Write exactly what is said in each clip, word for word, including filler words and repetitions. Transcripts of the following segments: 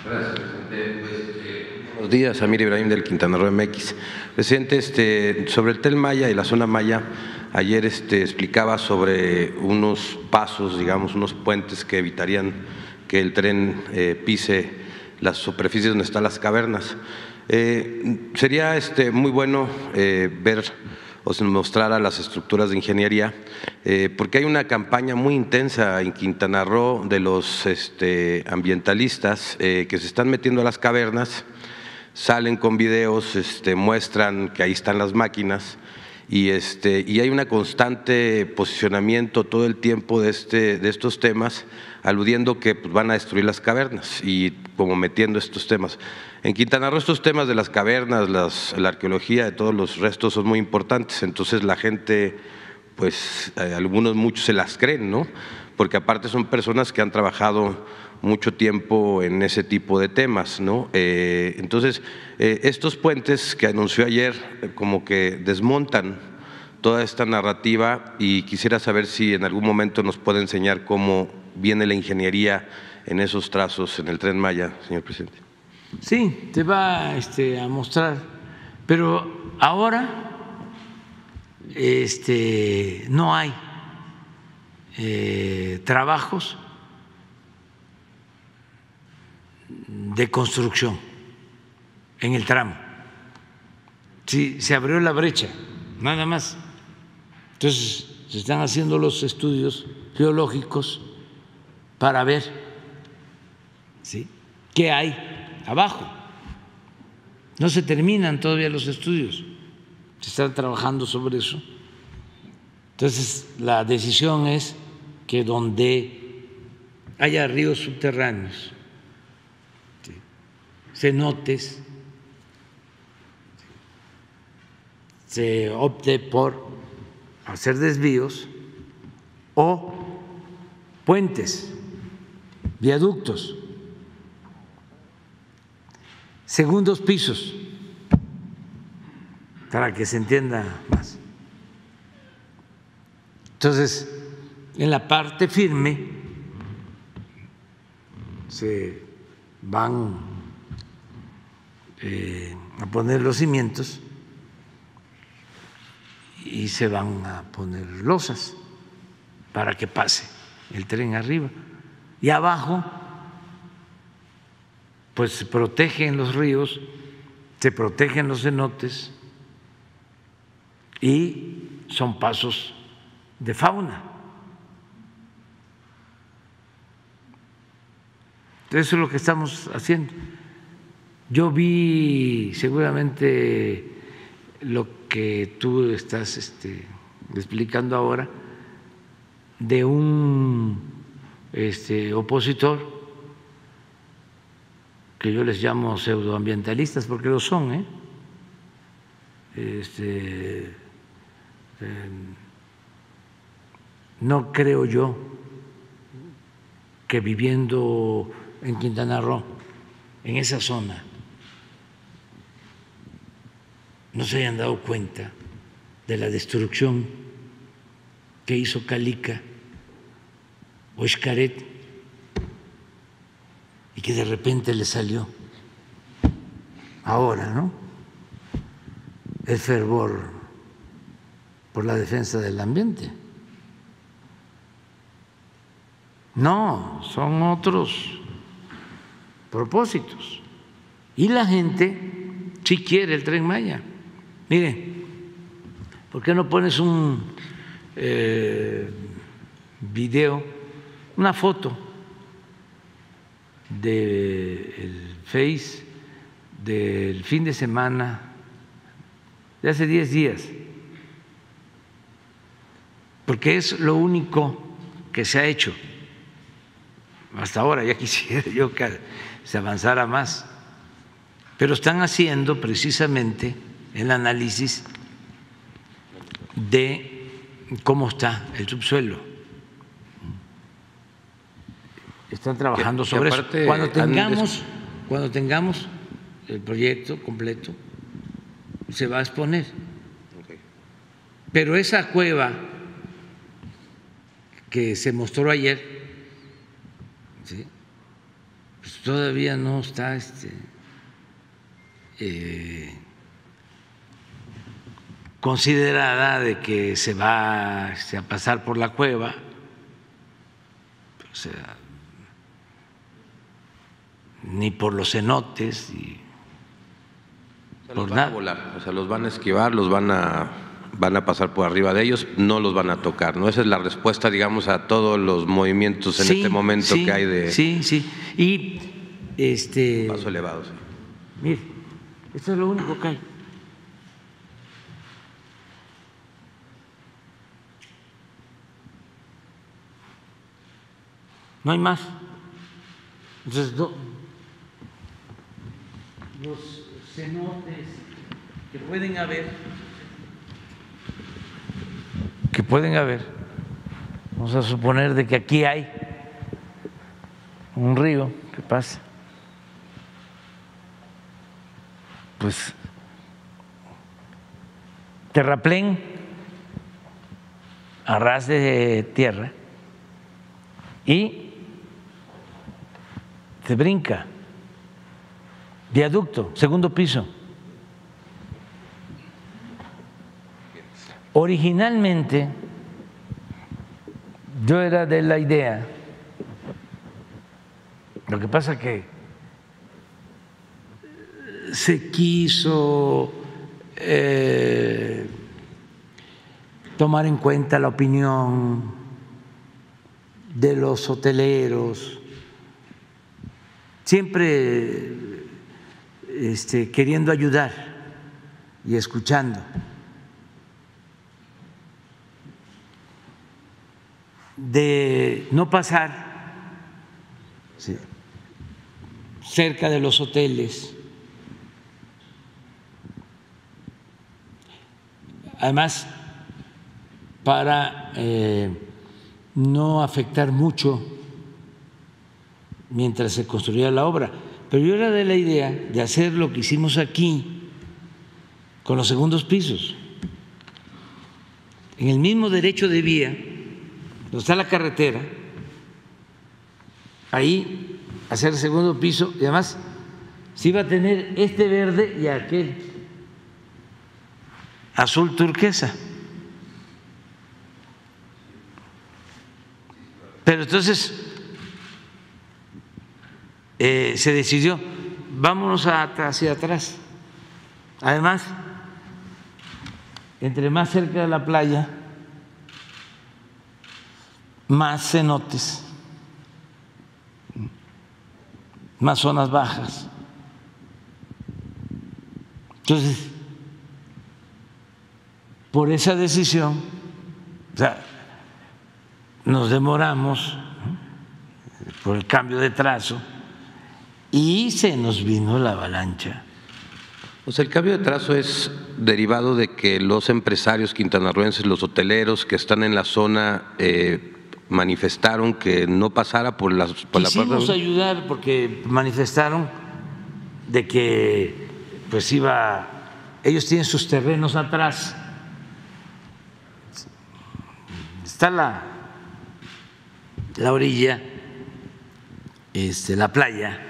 Gracias, presidente. Pues, eh, buenos días, Amir Ibrahim del Quintana Roo M X. Presidente, este, sobre el Tren Maya y la zona Maya, ayer este, explicaba sobre unos pasos, digamos, unos puentes que evitarían que el tren eh, pise las superficies donde están las cavernas. Eh, sería este, muy bueno eh, ver o se mostrara las estructuras de ingeniería, eh, porque hay una campaña muy intensa en Quintana Roo de los este, ambientalistas eh, que se están metiendo a las cavernas, salen con videos, este, muestran que ahí están las máquinas y, este, y hay un constante posicionamiento todo el tiempo de, este, de estos temas, aludiendo que pues, van a destruir las cavernas y como metiendo estos temas. En Quintana Roo estos temas de las cavernas, las, la arqueología de todos los restos son muy importantes, entonces la gente, pues eh, algunos, muchos se las creen, ¿no? Porque aparte son personas que han trabajado mucho tiempo en ese tipo de temas, ¿no? Eh, entonces, eh, estos puentes que anunció ayer eh, como que desmontan toda esta narrativa y quisiera saber si en algún momento nos puede enseñar cómo viene la ingeniería en esos trazos en el Tren Maya, señor presidente. Sí, te va este, a mostrar, pero ahora este, no hay eh, trabajos de construcción en el tramo. Sí, se abrió la brecha, nada más. Entonces, se están haciendo los estudios geológicos para ver, ¿sí?, qué hay abajo. No se terminan todavía los estudios, se están trabajando sobre eso. Entonces, la decisión es que donde haya ríos subterráneos, ¿sí?, cenotes, se opte por hacer desvíos o puentes, viaductos, segundos pisos, para que se entienda más. Entonces, en la parte firme se van eh, a poner los cimientos y se van a poner losas para que pase el tren arriba. Y abajo pues se protegen los ríos, se protegen los cenotes y son pasos de fauna. Entonces, eso es lo que estamos haciendo. Yo vi seguramente lo que tú estás este, explicando ahora de un este, opositor que yo les llamo pseudoambientalistas porque lo son, ¿eh? Este, eh, no creo yo que viviendo en Quintana Roo, en esa zona, no se hayan dado cuenta de la destrucción que hizo Calica o Xcaret y que de repente le salió ahora, ¿no?, el fervor por la defensa del ambiente. No, son otros propósitos. Y la gente sí quiere el Tren Maya. Mire, ¿por qué no pones un eh, video, una foto del Face del fin de semana de hace diez días? Porque es lo único que se ha hecho hasta ahora. Ya quisiera yo que se avanzara más, pero están haciendo precisamente el análisis de cómo está el subsuelo. Están trabajando sobre eso. Cuando tengamos, cuando tengamos el proyecto completo, se va a exponer. Pero esa cueva que se mostró ayer, ¿sí?, pues todavía no está este, eh, considerada de que se va este, a pasar por la cueva, o sea, ni por los cenotes, y o sea, por los van nada. a volar, o sea, los van a esquivar, los van a, van a pasar por arriba de ellos, no los van a tocar, ¿no? Esa es la respuesta, digamos, a todos los movimientos en Sí, este momento sí, que hay de Sí, sí. Y este. paso elevado. Sí. Mire, esto es lo único que hay. No hay más. Entonces, no, los cenotes que pueden haber, que pueden haber, vamos a suponer de que aquí hay un río que pasa, pues terraplén a ras de tierra y se brinca, viaducto, segundo piso. Originalmente yo era de la idea, lo que pasa que se quiso eh, tomar en cuenta la opinión de los hoteleros, siempre este, queriendo ayudar y escuchando. De no pasar sí, cerca de los hoteles. Además, para eh, no afectar mucho mientras se construía la obra. Pero yo era de la idea de hacer lo que hicimos aquí con los segundos pisos. En el mismo derecho de vía, donde está la carretera, ahí hacer el segundo piso, y además se iba a tener este verde y aquel azul turquesa. Pero entonces eh, se decidió, vámonos hacia atrás. Además, entre más cerca de la playa, más cenotes, más zonas bajas. Entonces, por esa decisión, o sea, nos demoramos por el cambio de trazo y se nos vino la avalancha. O sea, el cambio de trazo es derivado de que los empresarios quintanarroenses, los hoteleros que están en la zona eh, manifestaron que no pasara por, las, por la parte. Quisimos ayudar porque manifestaron de que pues iba, ellos tienen sus terrenos atrás, está la, la orilla, este, la playa.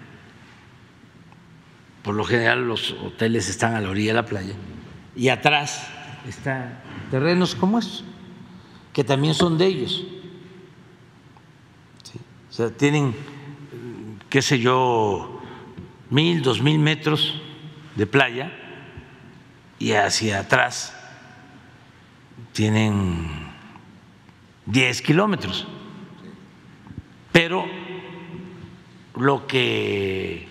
Por lo general los hoteles están a la orilla de la playa y atrás están terrenos como estos, que también son de ellos. ¿Sí? O sea, tienen, qué sé yo, mil, dos mil metros de playa y hacia atrás tienen diez kilómetros. Pero lo que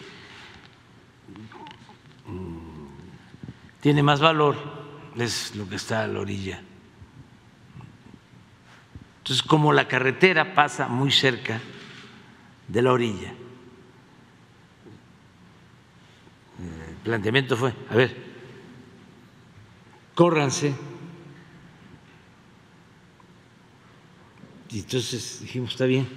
tiene más valor es lo que está a la orilla. Entonces, como la carretera pasa muy cerca de la orilla, el planteamiento fue, a ver, córranse. Y entonces dijimos, está bien.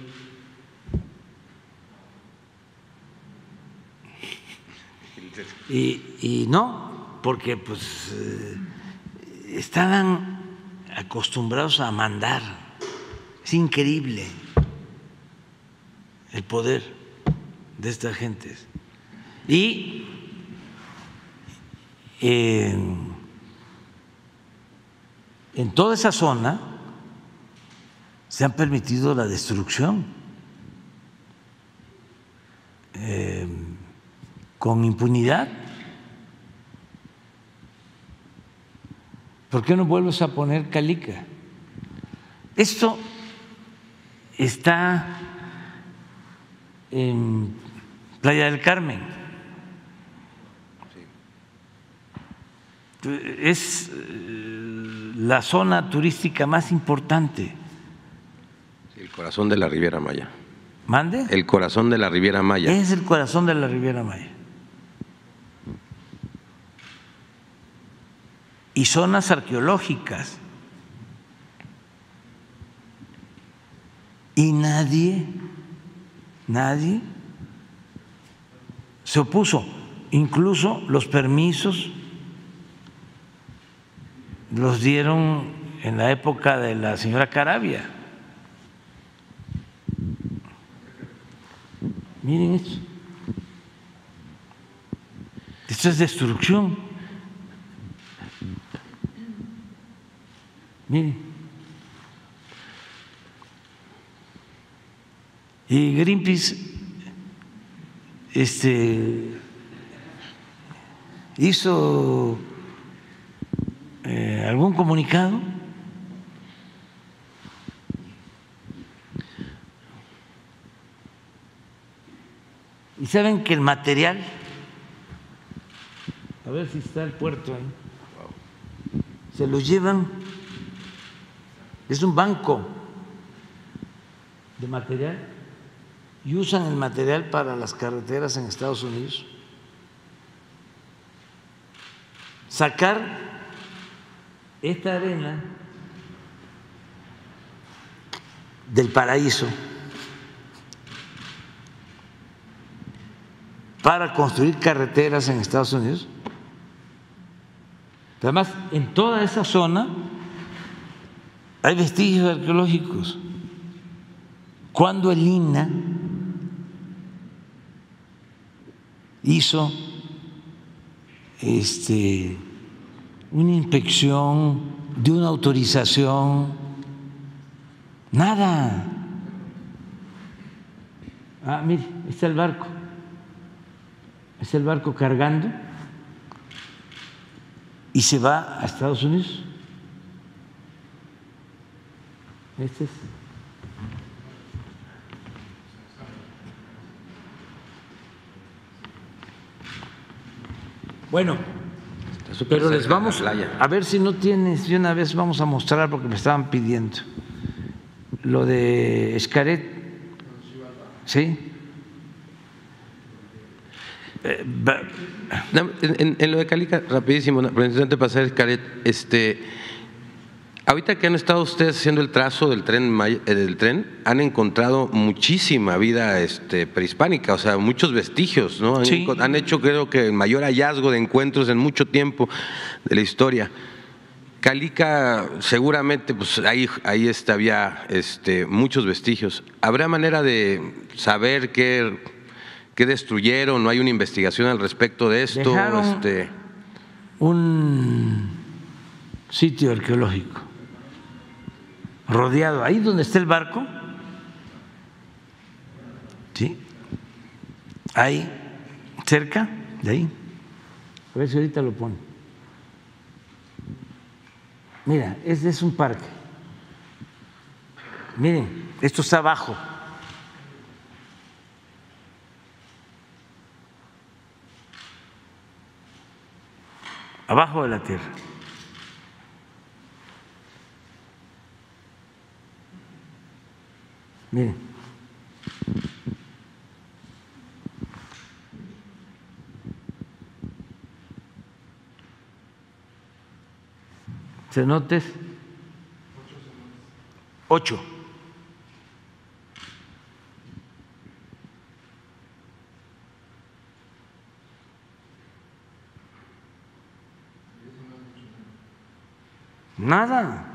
Y, y no, porque pues eh, estaban acostumbrados a mandar. Es increíble el poder de estas gentes. Y eh, en toda esa zona se han permitido la destrucción eh, con impunidad. ¿Por qué no vuelves a poner Calica? Esto está en Playa del Carmen. Es la zona turística más importante. El corazón de la Riviera Maya. ¿Mande? El corazón de la Riviera Maya. Es el corazón de la Riviera Maya. Y zonas arqueológicas. Y nadie, nadie se opuso. Incluso los permisos los dieron en la época de la señora Caravia. Miren esto. Esto es destrucción. Miren. Y Greenpeace este, hizo eh, algún comunicado. Y saben que el material, a ver si está el puerto ahí, se lo llevan, es un banco de material y usan el material para las carreteras en Estados Unidos. Sacar esta arena del paraíso para construir carreteras en Estados Unidos. Además, en toda esa zona hay vestigios arqueológicos. Cuando el I N A hizo este, una inspección de una autorización, nada. Ah, mire, está el barco. Es el barco cargando y se va a Estados Unidos. Este es. Bueno, pero les vamos a ver si no tienes, de una vez vamos a mostrar porque me estaban pidiendo lo de Xcaret, ¿sí? En, en, en lo de Calica, rapidísimo, antes pasar Xcaret, este, ahorita que han estado ustedes haciendo el trazo del tren, del tren han encontrado muchísima vida este, prehispánica, o sea, muchos vestigios, ¿no? Han, sí. han hecho, creo que, el mayor hallazgo de encuentros en mucho tiempo de la historia. Calica, seguramente, pues ahí, ahí está, había este, muchos vestigios. ¿Habrá manera de saber qué ¿Qué destruyeron? ¿No hay una investigación al respecto de esto? Dejaron este... un sitio arqueológico rodeado, ahí donde está el barco, ¿sí? Ahí, cerca de ahí. A ver si ahorita lo pone. Mira, este es un parque. Miren, esto está abajo. Abajo de la tierra. Miren. Cenotes. Ocho. Nada.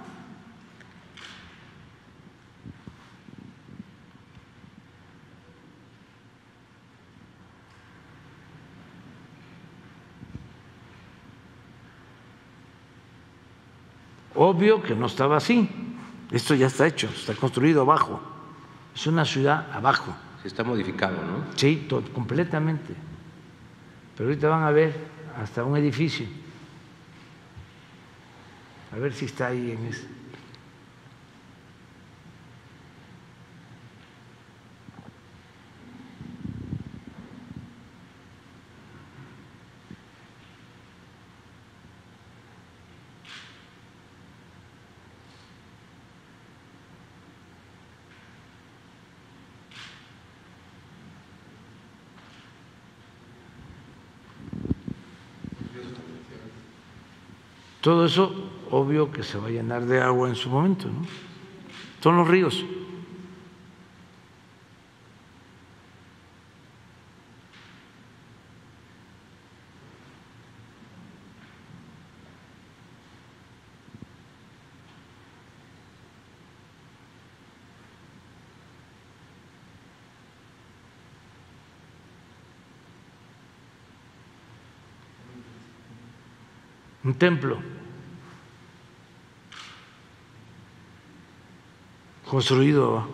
obvio que no estaba así. Esto ya está hecho, está construido abajo. Es una ciudad abajo. Sí, está modificado, ¿no? Sí, todo, completamente. Pero ahorita van a ver hasta un edificio. A ver si está ahí en ese. Todo eso, obvio que se va a llenar de agua en su momento, ¿no? Son los ríos. Un templo construido abajo.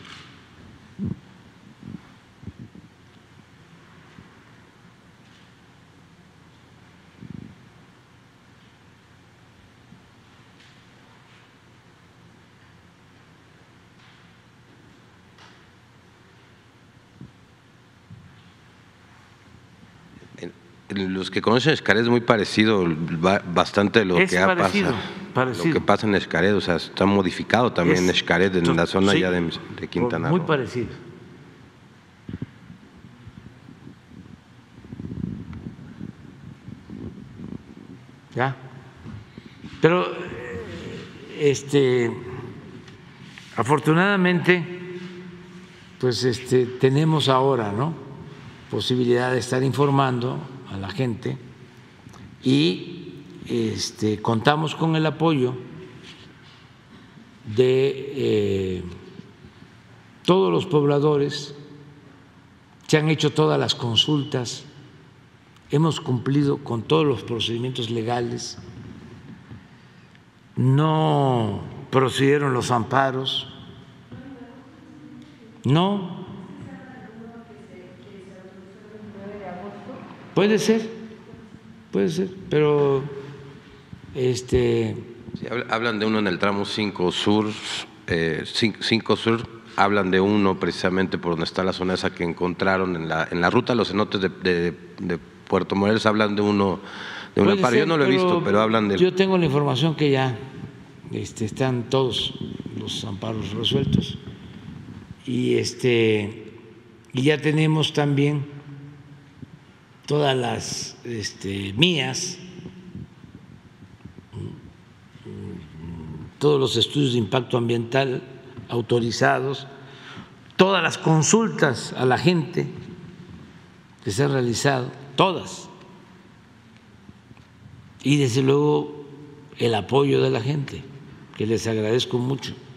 Los que conocen Xcaret es muy parecido, bastante de lo es que ha parecido, pasado. Parecido. Lo que pasa en Xcaret, o sea, está modificado también es, Xcaret en la zona sí, ya de, de Quintana Roo. Muy Roo. parecido. Ya. Pero este afortunadamente pues este tenemos ahora, ¿no?, posibilidad de estar informando a la gente y este contamos con el apoyo de eh, todos los pobladores. Se han hecho todas las consultas, hemos cumplido con todos los procedimientos legales, no procedieron los amparos, no. Puede ser, puede ser, pero este. Sí, hablan de uno en el tramo cinco Sur, eh, cinco Sur, hablan de uno precisamente por donde está la zona esa que encontraron en la, en la ruta de los cenotes de, de, de Puerto Morelos, hablan de uno, de un amparo. Yo no lo he visto, pero hablan de… Yo tengo la información que ya este, están todos los amparos resueltos y, este, y ya tenemos también todas las este, mías, todos los estudios de impacto ambiental autorizados, todas las consultas a la gente que se han realizado, todas, y desde luego el apoyo de la gente, que les agradezco mucho.